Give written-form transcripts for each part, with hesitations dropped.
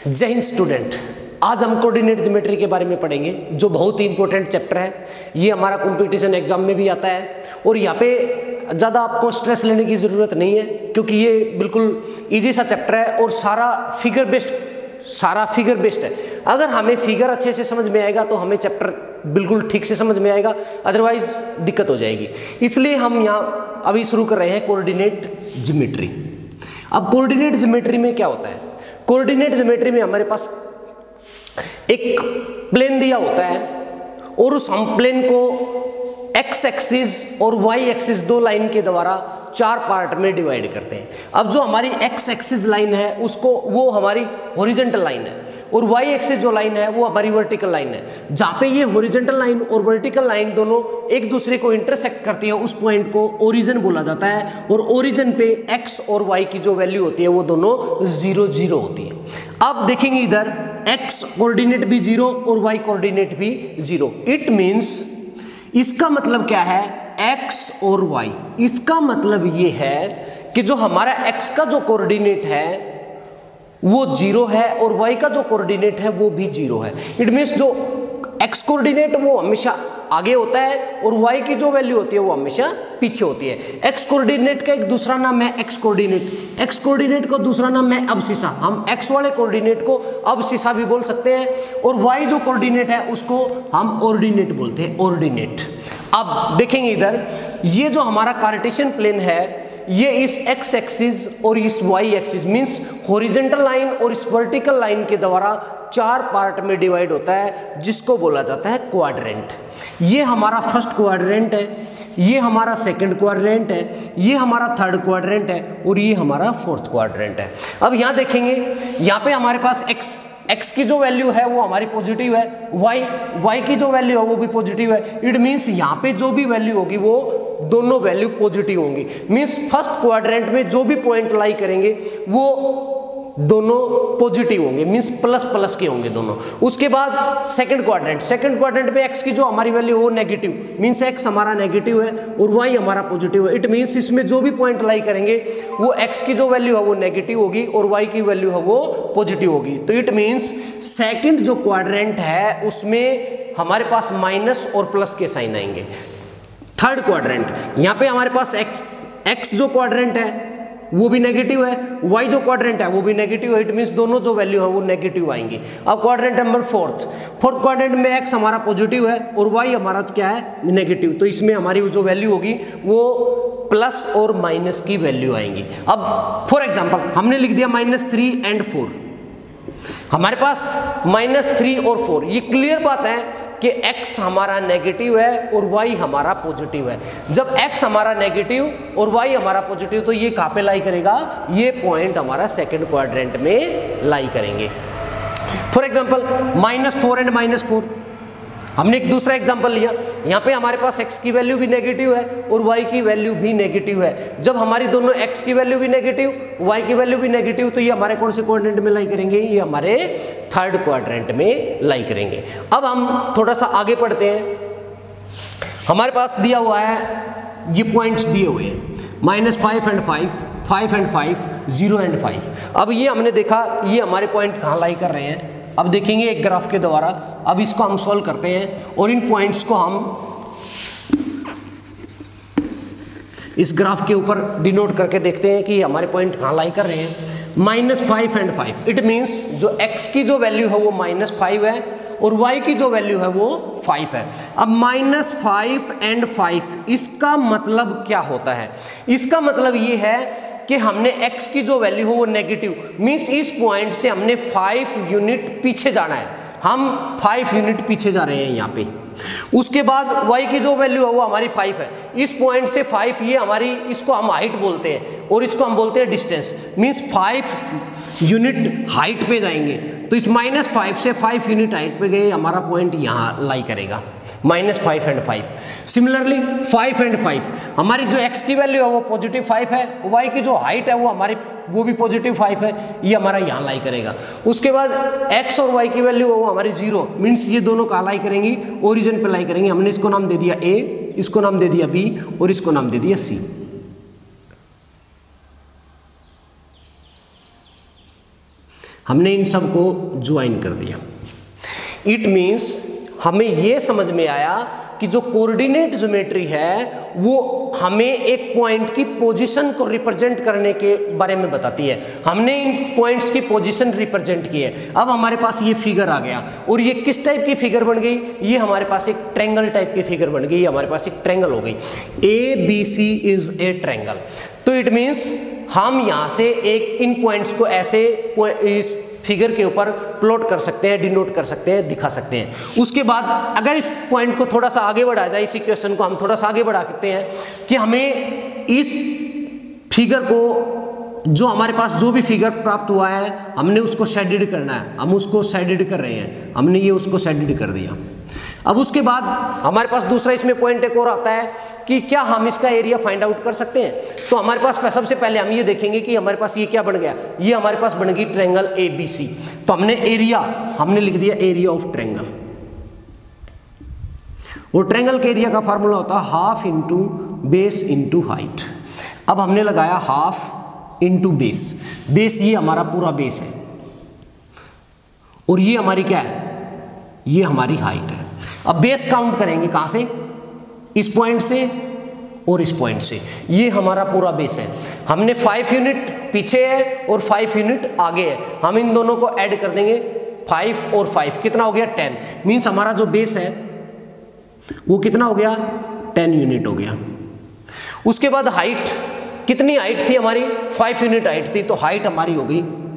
जय हिंद स्टूडेंट। आज हम कोऑर्डिनेट ज्योमेट्री के बारे में पढ़ेंगे जो बहुत ही इंपॉर्टेंट चैप्टर है। ये हमारा कंपटीशन एग्जाम में भी आता है और यहाँ पे ज़्यादा आपको स्ट्रेस लेने की ज़रूरत नहीं है क्योंकि ये बिल्कुल इजी सा चैप्टर है और सारा फिगर बेस्ड है। अगर हमें फिगर अच्छे से समझ में आएगा तो हमें चैप्टर बिल्कुल ठीक से समझ में आएगा, अदरवाइज दिक्कत हो जाएगी। इसलिए हम यहाँ अभी शुरू कर रहे हैं कोऑर्डिनेट ज्योमेट्री। अब कोऑर्डिनेट ज्योमेट्री में क्या होता है? कोऑर्डिनेट ज्योमेट्री में हमारे पास एक प्लेन दिया होता है और उस हम प्लेन को एक्स एक्सिस और वाई एक्सिस दो लाइन के द्वारा चार पार्ट में डिवाइड करते हैं। अब जो हमारी एक्स एक्सिस लाइन है वो हमारी हॉरिजॉन्टल लाइन है और वाई एक्सिस जो लाइन है वो हमारी वर्टिकल लाइन है। जहाँ पे ये हॉरिजॉन्टल लाइन और वर्टिकल लाइन दोनों एक दूसरे को इंटरसेक्ट करती है उस पॉइंट को ओरिजिन बोला जाता है और ओरिजिन पे एक्स और वाई की जो वैल्यू होती है वो दोनों 0 0 होती है। अब देखेंगे इधर एक्स कोऑर्डिनेट भी 0 और वाई कोऑर्डिनेट भी 0। इट मीन्स इसका मतलब क्या है? x और y। इसका मतलब ये है कि जो हमारा x का जो कोऑर्डिनेट है वो 0 है और y का जो कोऑर्डिनेट है वो भी 0 है। इट मीन्स जो x कोऑर्डिनेट वो हमेशा आगे होता है और y की जो वैल्यू होती है वो हमेशा पीछे होती है। x कोऑर्डिनेट का एक दूसरा नाम है x कोऑर्डिनेट का दूसरा नाम है अबसिसा। हम x वाले कोऑर्डिनेट को अबसिसा भी बोल सकते हैं और y जो कोऑर्डिनेट है उसको हम ऑर्डिनेट बोलते हैं, ऑर्डिनेट। अब देखेंगे इधर ये जो हमारा कार्टेशियन प्लेन है ये इस x एक्सिस और इस y axis means horizontal line और इस वर्टिकल लाइन के द्वारा चार पार्ट में डिवाइड होता है जिसको बोला जाता है क्वाड्रेंट। ये हमारा फर्स्ट क्वाड्रेंट है, ये हमारा सेकंड क्वाड्रेंट है, ये हमारा थर्ड क्वाड्रेंट है और ये हमारा फोर्थ क्वाड्रेंट है। अब यहाँ देखेंगे यहाँ पे हमारे पास x की जो वैल्यू है वो हमारी पॉजिटिव है, y की जो वैल्यू है वो भी पॉजिटिव है। इट मीन्स यहाँ पे जो भी वैल्यू होगी वो दोनों वैल्यू पॉजिटिव होंगी। मीन्स फर्स्ट क्वाड्रेंट में जो भी पॉइंट लाई करेंगे वो दोनों पॉजिटिव होंगे, मीन्स प्लस प्लस के होंगे दोनों। उसके बाद सेकंड क्वाड्रेंट में x की जो हमारी वैल्यू वो नेगेटिव, मीन्स x हमारा नेगेटिव है और y हमारा पॉजिटिव है। इट मीन्स इसमें जो भी पॉइंट लाई करेंगे वो x की जो वैल्यू है वो नेगेटिव होगी और y की वैल्यू है वो पॉजिटिव होगी। तो इट मीन्स सेकंड जो क्वाड्रेंट है उसमें हमारे पास माइनस और प्लस के साइन आएंगे। थर्ड क्वाड्रेंट यहाँ पे हमारे पास x जो क्वाड्रेंट है वो भी नेगेटिव है, y जो क्वाड्रेंट है वो भी नेगेटिव है। इट मीन्स दोनों जो वैल्यू है वो नेगेटिव आएंगी। अब क्वाड्रेंट नंबर फोर्थ क्वाड्रेंट में x हमारा पॉजिटिव है और y हमारा क्या है? नेगेटिव। तो इसमें हमारी जो वैल्यू होगी वो प्लस और माइनस की वैल्यू आएंगी। अब फॉर एग्जाम्पल हमने लिख दिया -3 and 4। हमारे पास -3 और 4, ये क्लियर बात है कि x हमारा नेगेटिव है और y हमारा पॉजिटिव है। जब x हमारा नेगेटिव और y हमारा पॉजिटिव तो ये कहाँ पे लाई करेगा? ये पॉइंट हमारा सेकंड क्वाड्रेंट में लाई करेंगे। फॉर एग्जांपल -4 and -4 हमने एक दूसरा एग्जांपल लिया। यहाँ पे हमारे पास x की वैल्यू भी नेगेटिव है और y की वैल्यू भी नेगेटिव है। जब हमारी दोनों x की वैल्यू भी नेगेटिव, y की वैल्यू भी नेगेटिव तो ये हमारे कौन से क्वाड्रेंट में लाई करेंगे? ये हमारे थर्ड क्वाड्रेंट में लाई करेंगे। अब हम थोड़ा सा आगे पढ़ते हैं। हमारे पास दिया हुआ है, ये पॉइंट्स दिए हुए हैं -5 and 5, 5 and 5, 0 and 5। अब ये हमने देखा ये हमारे पॉइंट कहाँ लाई कर रहे हैं। अब देखेंगे एक ग्राफ के द्वारा। अब इसको हम सॉल्व करते हैं और इन पॉइंट्स को हम इस ग्राफ के ऊपर डिनोट करके देखते हैं कि हमारे पॉइंट कहाँ लाई कर रहे हैं। -5 and 5 इट मीन्स जो x की जो वैल्यू है वो -5 है और y की जो वैल्यू है वो 5 है। अब -5 and 5 इसका मतलब क्या होता है? इसका मतलब ये है कि हमने x की जो वैल्यू हो वो नेगेटिव, मीन्स इस पॉइंट से हमने 5 यूनिट पीछे जाना है। हम 5 यूनिट पीछे जा रहे हैं यहाँ पे। उसके बाद y की जो वैल्यू है वो हमारी 5 है। इस पॉइंट से 5 ये हमारी, इसको हम हाइट बोलते हैं और इसको हम बोलते हैं डिस्टेंस, मीन्स 5 यूनिट हाइट पे जाएंगे। तो इस -5 से 5 यूनिट हाइट पे गए हमारा पॉइंट यहाँ लाई करेगा -5 and 5। सिमिलरली 5 and 5 हमारी जो x की वैल्यू है वो पॉजिटिव 5 है, y की जो हाइट है वो भी पॉजिटिव 5 है, ये हमारा यहाँ लाई करेगा। उसके बाद x और y की वैल्यू है वो हमारी 0, मीन्स ये दोनों कहाँ लाई करेंगी? ओरिजिन पे लाई करेंगे। हमने इसको नाम दे दिया a, इसको नाम दे दिया b और इसको नाम दे दिया c। हमने इन सब को ज्वाइन कर दिया। इट मीन्स हमें ये समझ में आया कि जो कोऑर्डिनेट ज्योमेट्री है वो हमें एक पॉइंट की पोजीशन को रिप्रेजेंट करने के बारे में बताती है। हमने इन पॉइंट्स की पोजीशन रिप्रेजेंट की है। अब हमारे पास ये फिगर आ गया और ये किस टाइप की फिगर बन गई, ये हमारे पास एक ट्रायंगल टाइप की फिगर बन गई, हमारे पास एक ट्रायंगल हो गई। ABC is a triangle. तो इट मीन्स हम यहाँ से एक इन पॉइंट्स को ऐसे इस फिगर के ऊपर प्लॉट कर सकते हैं, डिनोट कर सकते हैं, दिखा सकते हैं। उसके बाद अगर इस पॉइंट को थोड़ा सा आगे बढ़ा जाए, इस इक्वेशन को हम थोड़ा सा आगे बढ़ा सकते हैं कि हमें इस फिगर को, जो हमारे पास जो भी फिगर प्राप्त हुआ है, हमने उसको शेडेड करना है। हम उसको शेडेड कर रहे हैं, हमने ये उसको शेडेड कर दिया। अब उसके बाद हमारे पास दूसरा इसमें पॉइंट एक और आता है कि क्या हम इसका एरिया फाइंड आउट कर सकते हैं। तो हमारे पास सबसे पहले हम ये देखेंगे कि हमारे पास ये क्या बन गया, ये हमारे पास बन गई ट्रायंगल ABC। तो हमने एरिया, हमने लिख दिया एरिया ऑफ ट्रायंगल। और ट्रायंगल के एरिया का फार्मूला होता है half into base into height. अब हमने लगाया हाफ इंटू बेस। बेस ये हमारा पूरा बेस है और ये हमारी क्या है, ये हमारी हाइट है। अब बेस काउंट करेंगे कहाँ से, इस पॉइंट से और इस पॉइंट से। ये हमारा पूरा बेस है। हमने 5 यूनिट पीछे है और 5 यूनिट आगे है। हम इन दोनों को ऐड कर देंगे, 5 और 5 कितना हो गया 10। मीन्स हमारा जो बेस है वो कितना हो गया 10 यूनिट हो गया। उसके बाद हाइट, कितनी हाइट थी हमारी, 5 यूनिट हाइट थी, तो हाइट हमारी हो गई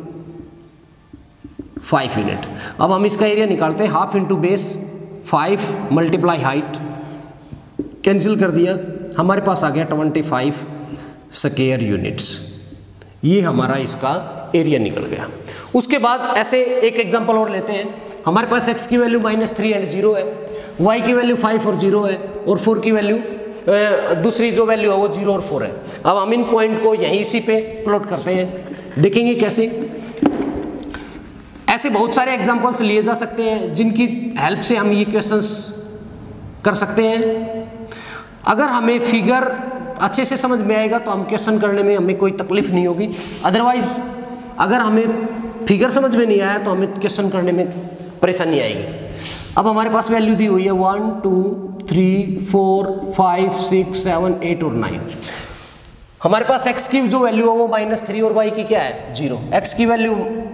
5 यूनिट। अब हम इसका एरिया निकालते हैं, half into base 5 multiply height, cancel कर दिया, हमारे पास आ गया 25 स्क्वायर यूनिट्स। ये हमारा इसका एरिया निकल गया। उसके बाद ऐसे एक एग्जांपल और लेते हैं। हमारे पास x की वैल्यू -3 एंड 0 है, y की वैल्यू 5 और 0 है, और 4 की वैल्यू दूसरी जो वैल्यू है वो 0 और 4 है। अब हम इन पॉइंट को यहीं इसी पे प्लॉट करते हैं, देखेंगे कैसे। ऐसे बहुत सारे एग्जांपल्स लिए जा सकते हैं जिनकी हेल्प से हम ये क्वेश्चंस कर सकते हैं। अगर हमें फिगर अच्छे से समझ में आएगा तो हम क्वेश्चन करने में हमें कोई तकलीफ नहीं होगी। अदरवाइज अगर हमें फिगर समझ में नहीं आया तो हमें क्वेश्चन करने में परेशानी आएगी। अब हमारे पास वैल्यू दी हुई है 1 2 3 4 5 6 7 8 और 9। हमारे पास x की जो वैल्यू है वो -3 और y की क्या है 0। x की वैल्यू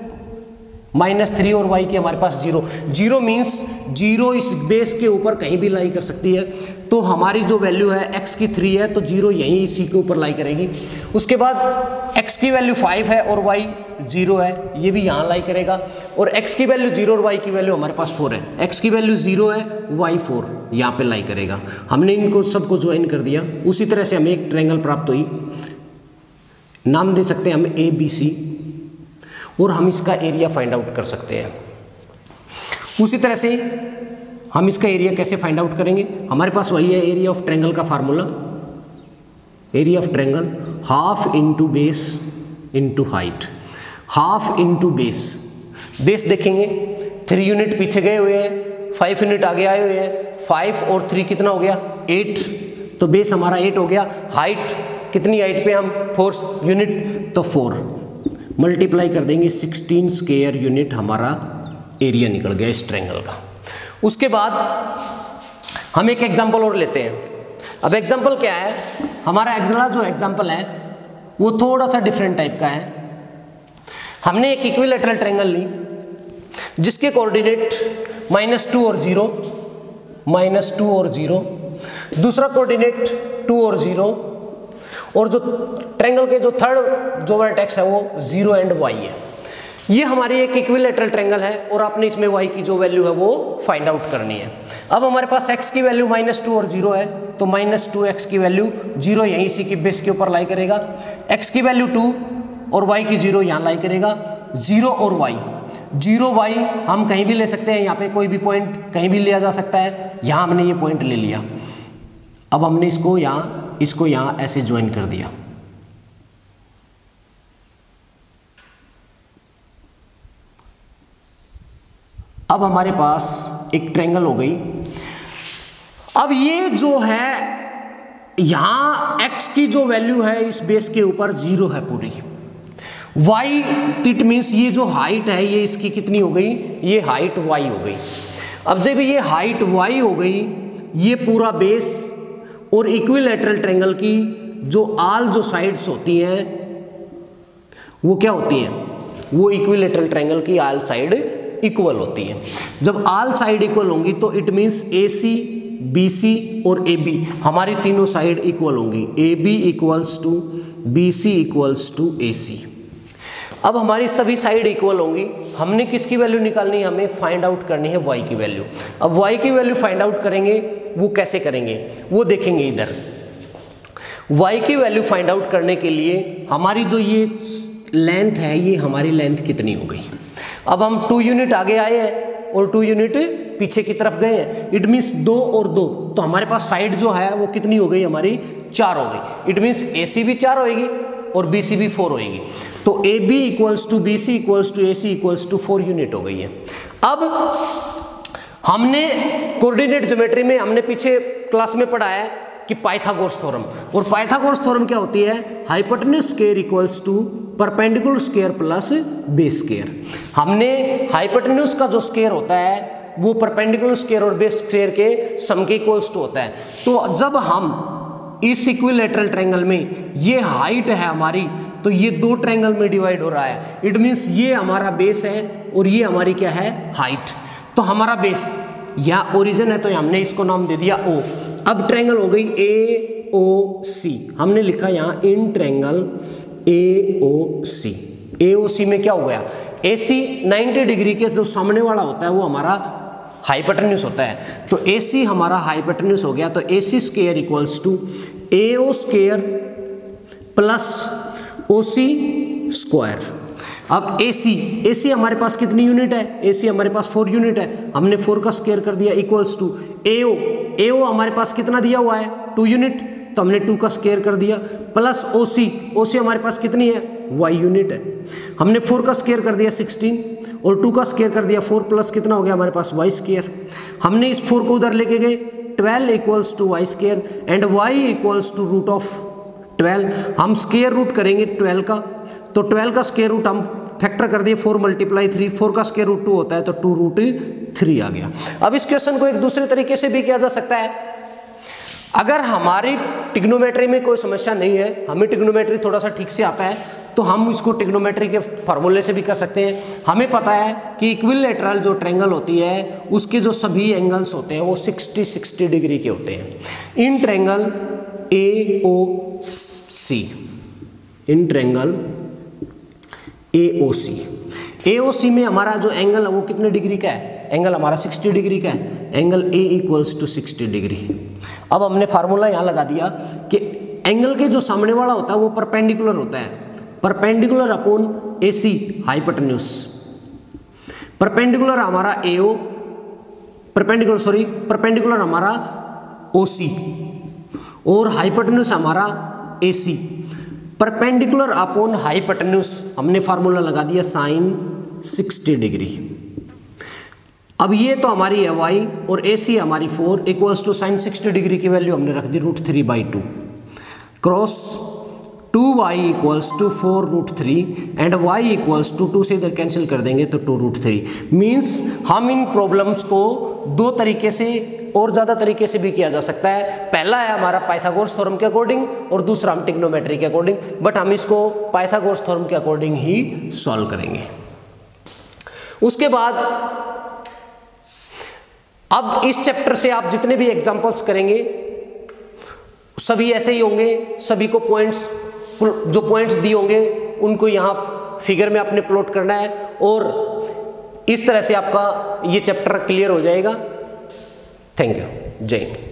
-3 और y की हमारे पास 0। 0 मीन्स 0 इस बेस के ऊपर कहीं भी लाई कर सकती है। तो हमारी जो वैल्यू है x की 3 है तो 0 यहीं इसी के ऊपर लाई करेगी। उसके बाद x की वैल्यू 5 है और y 0 है, ये भी यहाँ लाई करेगा। और x की वैल्यू 0 और y की वैल्यू हमारे पास 4 है। x की वैल्यू 0 है, y 4 यहाँ पे लाई करेगा। हमने इनको सबको ज्वाइन कर दिया। उसी तरह से हमें एक ट्रायंगल प्राप्त हुई, नाम दे सकते हैं हम ABC, और हम इसका एरिया फाइंड आउट कर सकते हैं। उसी तरह से हम इसका एरिया कैसे फाइंड आउट करेंगे, हमारे पास वही है एरिया ऑफ ट्रायंगल का formula. Area of triangle half into base into height. Half into base, base देखेंगे 3 यूनिट पीछे गए हुए हैं, 5 यूनिट आगे आए हुए हैं। 5 और 3 कितना हो गया 8, तो बेस हमारा 8 हो गया। हाइट कितनी हाइट पे हम 4 यूनिट, तो 4 मल्टीप्लाई कर देंगे 16 स्क्वायर यूनिट, हमारा एरिया निकल गया इस ट्रायंगल का। उसके बाद हम एक एग्जांपल और लेते हैं। अब एग्जांपल क्या है, हमारा अगला जो एग्जांपल है वो थोड़ा सा डिफरेंट टाइप का है। हमने एक इक्विलैटरल ट्रायंगल ली जिसके कोऑर्डिनेट -2 और 0, -2 और 0, दूसरा कोऑर्डिनेट 2 और 0, और जो ट्रायंगल के जो थर्ड जो वर्टेक्स है वो 0 एंड y है। ये हमारी एक इक्विलैटरल ट्रायंगल है और आपने इसमें y की जो वैल्यू है वो फाइंड आउट करनी है। अब हमारे पास x की वैल्यू -2 और 0 है, तो -2x की वैल्यू 0 यहीं इसी की बेस के ऊपर लाई करेगा। x की वैल्यू 2 और y की 0 यहाँ लाई करेगा। 0 और y, 0 y हम कहीं भी ले सकते हैं, यहाँ पे कोई भी पॉइंट कहीं भी लिया जा सकता है। यहाँ हमने ये पॉइंट ले लिया। अब हमने इसको यहाँ ऐसे ज्वाइन कर दिया। अब हमारे पास एक ट्रायंगल हो गई। अब ये जो है यहाँ x की जो वैल्यू है इस बेस के ऊपर 0 है पूरी, वाई इट मीन्स ये जो हाइट है ये इसकी कितनी हो गई, ये हाइट वाई हो गई। अब जब ये हाइट वाई हो गई, ये पूरा बेस और इक्विलैटरल ट्रायंगल की जो आल जो साइड्स होती हैं वो क्या होती हैं, वो इक्विलैटरल ट्रायंगल की आल साइड इक्वल होती है। जब आल साइड इक्वल होंगी तो it means A C, B C और ए बी हमारी तीनों साइड इक्वल होंगी। A B equals to B C equals to A C. अब हमारी सभी साइड इक्वल होंगी। हमने किसकी वैल्यू निकालनी है, हमें फाइंड आउट करनी है y की वैल्यू। अब y की वैल्यू फाइंड आउट करेंगे, वो कैसे करेंगे वो देखेंगे इधर। y की वैल्यू फाइंड आउट करने के लिए हमारी जो ये लेंथ है, ये हमारी लेंथ कितनी हो गई। अब हम 2 यूनिट आगे आए हैं और 2 यूनिट पीछे की तरफ गए हैं। इट मीन्स 2 और 2, तो हमारे पास साइड जो है वो कितनी हो गई, हमारी 4 हो गई। इट मीन्स ए सी भी 4 होएगी और बी सी भी 4 होएगी। तो A B equals to B C equals to A C equals to 4 unit हो गई है। अब हमने कोऑर्डिनेट ज्योमेट्री में हमने पीछे क्लास में पढ़ा है कि पाइथागोरस थ्योरम, और पाइथागोरस थ्योरम क्या होती है, hypotenuse square equals to perpendicular square plus base square. हमने हाइपोटेन्यूज का जो स्क्वायर होता है वो परपेंडिकुलर स्क्वायर और बेस स्क्वायर के सम के इक्वल्स टू होता है। तो जब हम इस इक्विलैटरल ट्रायंगल में ये हाइट है हमारी, तो ये 2 ट्रायंगल में डिवाइड हो रहा है। इट मीन्स ये हमारा बेस है और ये हमारी क्या है, हाइट। तो हमारा बेस यहाँ ओरिजिन है तो हमने इसको नाम दे दिया O। अब ट्रायंगल हो गई AOC, हमने लिखा यहाँ इन ट्रायंगल AOC। AOC में क्या हो गया, AC 90 डिग्री के जो सामने वाला होता है वो हमारा हाइपोटेन्यूज होता है। तो AC हमारा हाइपोटेन्यूज हो गया। तो AC square equals to AO square plus OC square. अब AC हमारे पास कितनी यूनिट है, AC हमारे पास 4 यूनिट है। हमने 4 का स्क्वायर कर दिया इक्वल्स टू AO हमारे पास कितना दिया हुआ है, 2 यूनिट, तो हमने 2 का स्क्वायर कर दिया प्लस OC हमारे पास कितनी है, y यूनिट है। हमने 4 का स्क्वायर कर दिया 16 और 2 का स्क्वायर कर दिया 4 प्लस कितना हो गया हमारे पास y स्क्वायर। हमने इस 4 को उधर लेके गए, 12 equals to y square and y equals to root of 12। हम स्क्वायर रूट करेंगे 12 का, तो 12 का स्क्वायर रूट हम फैक्टर कर दिए 4 × 3, 4 का स्क्वायर रूट 2 होता है तो 2√3 आ गया। अब इस क्वेश्चन को एक दूसरे तरीके से भी किया जा सकता है। अगर हमारी ट्रिग्नोमेट्री में कोई समस्या नहीं है, हमें ट्रिग्नोमेट्री थोड़ा सा ठीक से आता है, तो हम इसको ट्रिग्नोमेट्री के फार्मूले से भी कर सकते हैं। हमें पता है कि इक्विलैटरल जो ट्रायंगल होती है उसके जो सभी एंगल्स होते हैं वो 60 डिग्री के होते हैं। In triangle AOC, in triangle AOC में हमारा जो एंगल है वो कितने डिग्री का है, एंगल हमारा 60 डिग्री का है। Angle A equals to 60 degree. अब हमने फार्मूला यहाँ लगा दिया कि एंगल के जो सामने वाला होता है वो परपेंडिकुलर होता है, perpendicular upon AC hypotenuse. Perpendicular हमारा AO, परपेंडिकुलर हमारा OC और हाइपोटेन्यूज हमारा AC। परपेंडिकुलर अपॉन हाइपोटेन्यूज हमने फार्मूला लगा दिया साइन 60 डिग्री। अब ये तो हमारी है y और AC हमारी 4 इक्वल्स टू साइन 60 डिग्री की वैल्यू हमने रख दी √3/2 cross 2y equals to 4√3 and y equals to 2 से इधर कैंसिल कर देंगे तो 2√3। मीन्स हम इन प्रॉब्लम्स को 2 तरीके से और ज़्यादा तरीके से भी किया जा सकता है। पहला है हमारा पाइथागोरस थ्योरम के अकॉर्डिंग और दूसरा हम ट्रिग्नोमेट्री के अकॉर्डिंग, बट हम इसको पाइथागोरस थ्योरम के अकॉर्डिंग ही सॉल्व करेंगे। उसके बाद अब इस चैप्टर से आप जितने भी एग्जाम्पल्स करेंगे सभी ऐसे ही होंगे। सभी को पॉइंट्स, जो पॉइंट्स दिए होंगे उनको यहाँ फिगर में आपने प्लॉट करना है और इस तरह से आपका ये चैप्टर क्लियर हो जाएगा। थैंक यू, जय हिंद।